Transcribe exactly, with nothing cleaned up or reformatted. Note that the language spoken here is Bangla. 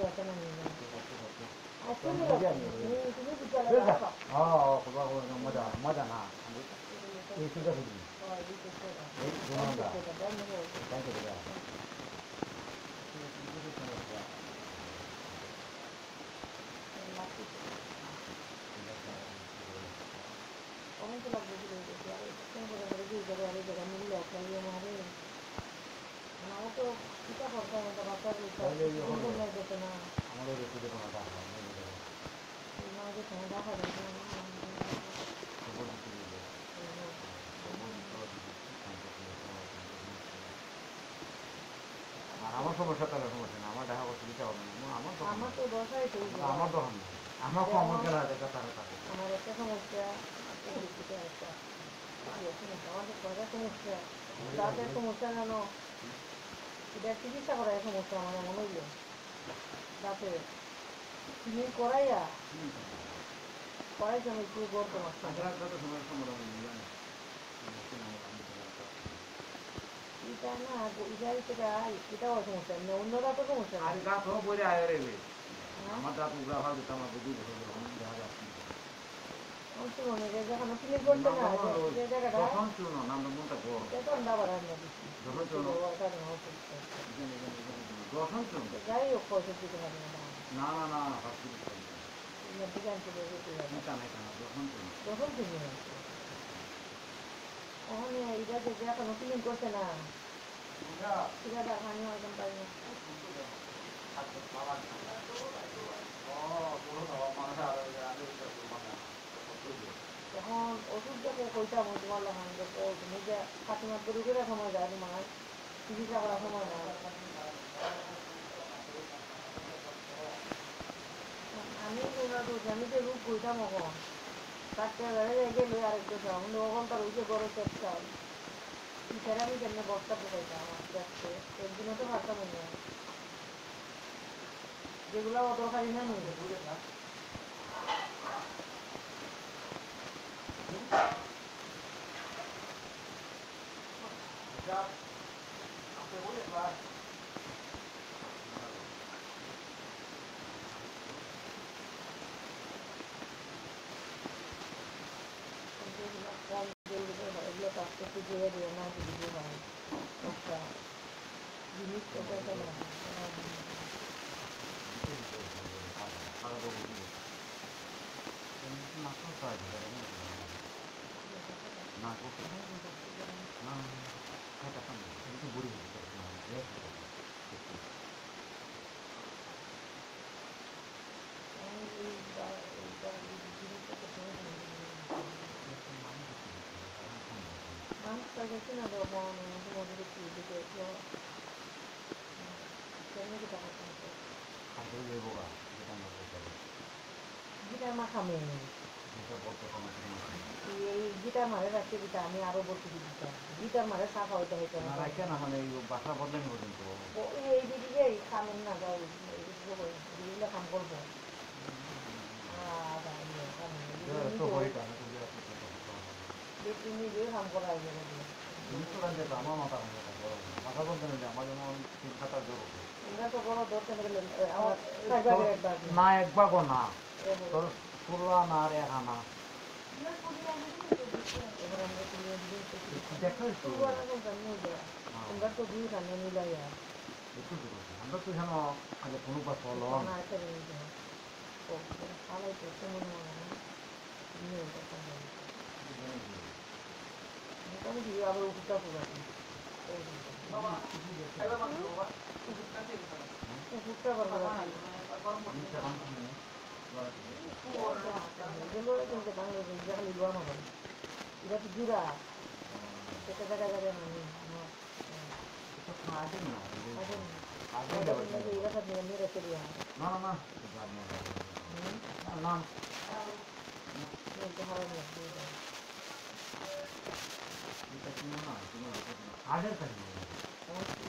মজা মজা না এই সুবিধা বুঝি এই গুণাঙ্গা তাই করে দেওয়া অনেক লাগবে জায়গায় মূল্য আপনার মারে আমারও তো চিন্তা করতে হবে বাচ্চার যেতে না আমাদের বেশি দেবো না টাকা মাঝে সময় দেখা যাবে আর আমার সমস্যা তাহলে সমস্যা না আমার দেখা করতে দিতে হবে না আমার তো আমার তো দশাই তো আমার তো হয় না আমার তো আমার গেলে হাতে তারা থাকে আমার একটা সমস্যা একটা আমাদের কয়টা সমস্যা দাঁতের সমস্যা কেন এটা চিকিৎসা করার সমস্যা আমার মনে হইল দাঁতে তুমি করাইয়া করাইছি আমি একটু গর্ব এটা না এটা সেটা এটাও সমস্যা না অন্য দাঁতের সমস্যা আর দাঁত হোক বলে আয় রে আমার দাঁত উগড়া ভালো দিতাম আমার দুই বছর দেখা যাচ্ছে যখন ক্লিন করতে না যে জায়গাটা যখন চুনো নামটা মনটা গো তখন দাবার আনবে যখন চুনো যখন চুনো যাই হোক পয়সা দিতে হবে না না না না হসপিটাল দোকান থেকে যেতে হবে কানে কানে যখন চুনো যখন তুমি ওখানে এইটা যে এখন ক্লিন করতে না এটা দেখানি একদম পাই না তখন ওষুধ দেখে কইতাম তোমার লাগান তুমি যে কাকিমার গরু করে সময় যায় তোমার চিকিৎসা করার সময় না আমি আমি যে রূপ কইতাম এখন কাটতে গেলে আরেকটা চাও ওখান তার ওই যে বড় চেষ্টা পিঠারে আমি কেমনে বস্তা ঢুকাইতাম আস্তে আস্তে একদিনও তো ভাবতাম না যেগুলো অদরকারি না নিয়ে এগুলো কাজ করতে দিয়ে দিয়ে না দিতে হয় একটা জিনিস ওটা না Perché non devo non devo più perché io non che stavo facendo. Anche io devo va, che stanno facendo. Gita ma kame. এটা বলতে কোনো এই গিটা মারে রাখতে দিতে আমি আরো বলতে দিতে গিটার মারে সাফা হইতে হইতে না রাখে না মানে এই বাসা বদলানি পর্যন্ত এই দিকে এই খামেন না যাও এইগুলো কাম করবো তুমি যে কাম করা আমার মাথা মাথা বলতে নেই আমার যেমন তিন খাতার জোর না একবার গো না তোর পুরা না আর এক আনা আমরা তো দুই রান্না মিলাই আমরা তো যেন আগে কোনো পাশ হলো আবার উঠটা পুরা উঠটা এটা তো জুড়া সেটা দেখা যাবে না মেরে চলে না না না আগের